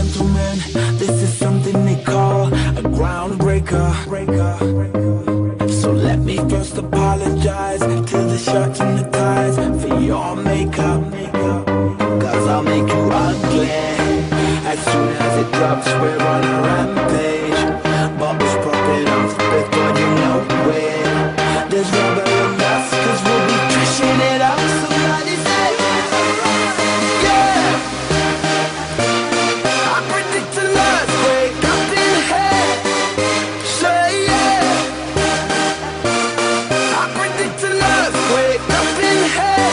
gentlemen, this is something they call a groundbreaker. So let me first apologize to the shirts and the ties for your makeup, cause I'll make you ugly as soon as it drops. We're on a rampage, bubbles popping off before you know it. There's rubber in us cause we'll be trashing it up. Somebody say yeah. I predict an earthquake up in here. Say yeah. I predict an earthquake up in here.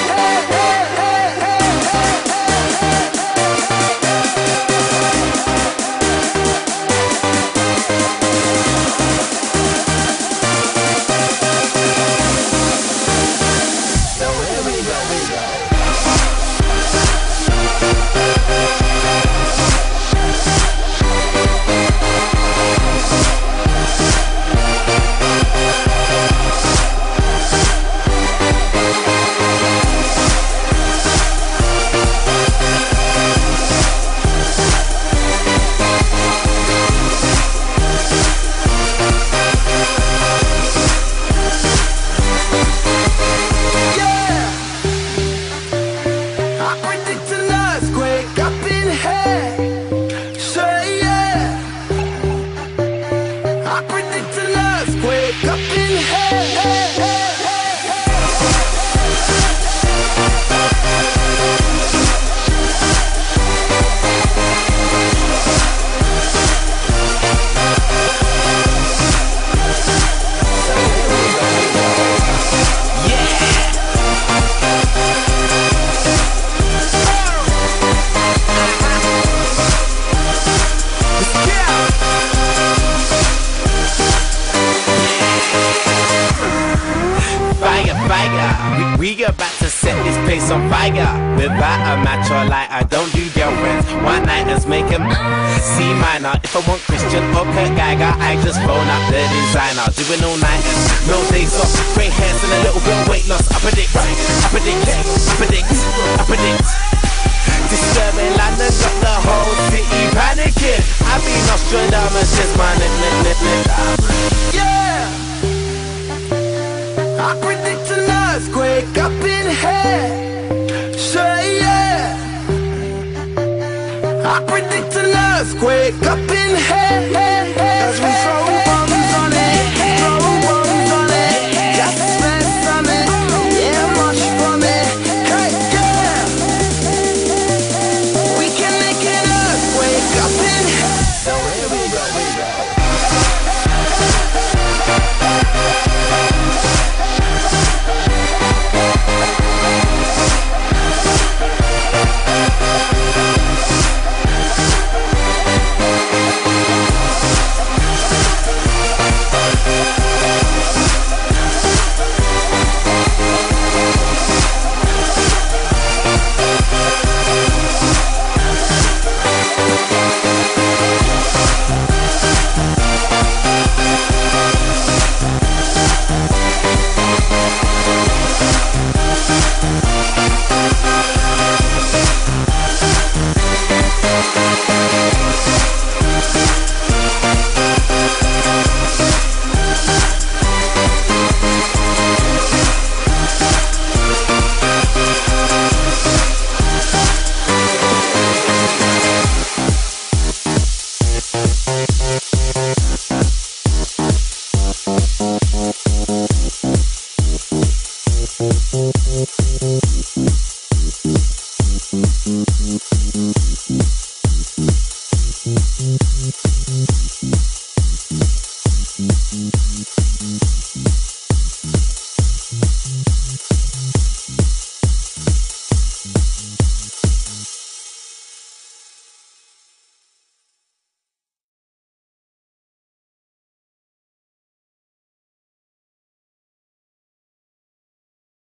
So here we go. I predict an earthquake up in here. Say yeah. I predict an earthquake up in here. We about to set this place on fire. Without a match or light, I don't do girlfriends. One nighters make them C minor. If I want Christian or Kurt Geiger, I just phone up the designer. Doing all nighters, no days off. Grey hairs and a little bit of weight loss. I predict, I predict. Disturbing London, got the whole city panicking. I've been Nostradamus, just my nip. Yeah. I predict an earthquake up in here. Say yeah. I predict an earthquake up in here. As we throw